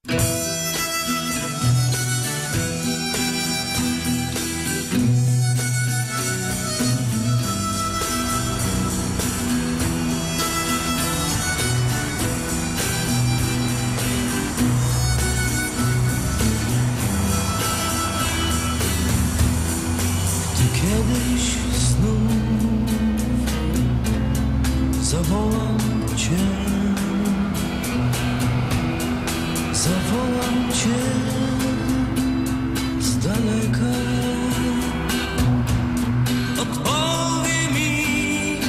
Kiedyś znów zawołam Cię, zawołam Cię z daleka. Odpowie mi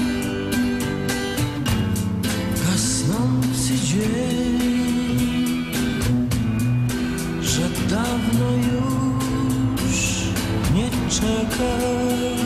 gasnący dzień, że dawno już nie czekasz.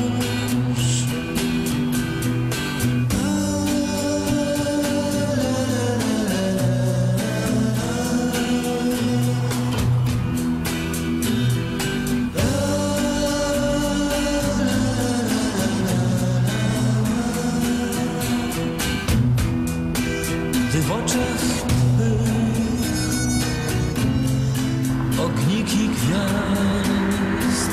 Gdy w oczach Twych ogniki gwiazd,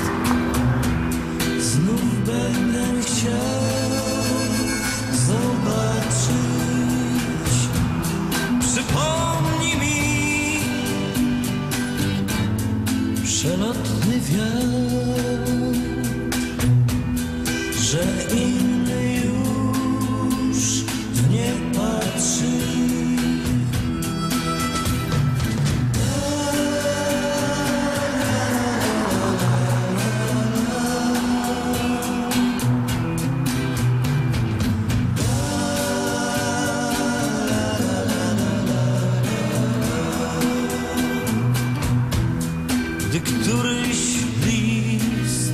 znów będę chciał zobaczyć. Przypomnij mi przelotny wiatr, że inny już w nie patrzy. Gdy któryś list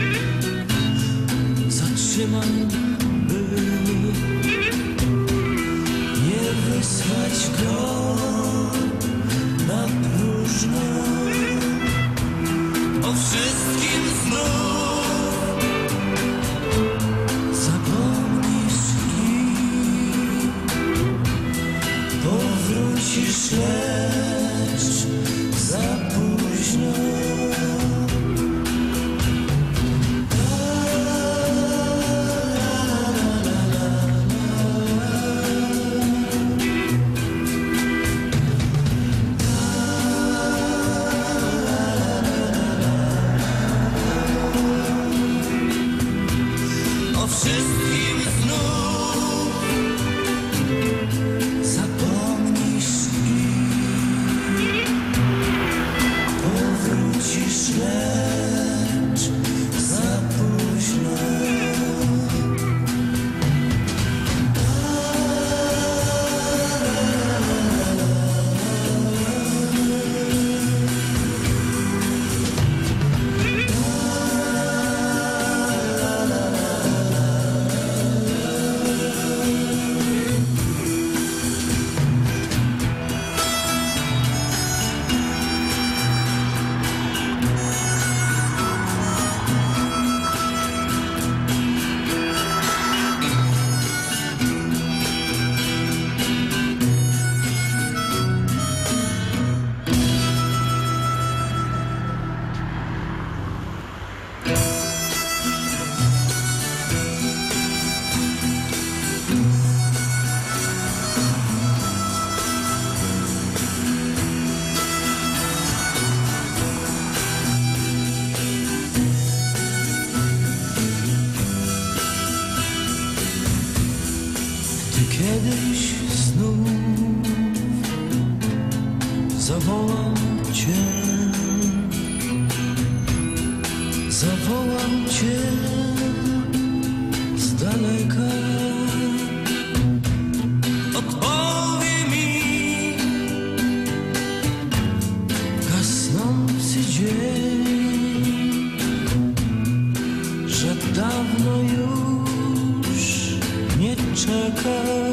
zatrzymam, by nie wysłać go na próżno, o wszystkim znów zapomnisz i powrócisz, lecz za późno. O wszystkim znów zapomnisz i powrócisz, lecz za późno. Kiedyś znów zawołam Cię, zawołam Cię z daleka. Odpowie mi gasnący dzień, że dawno już nie czekasz.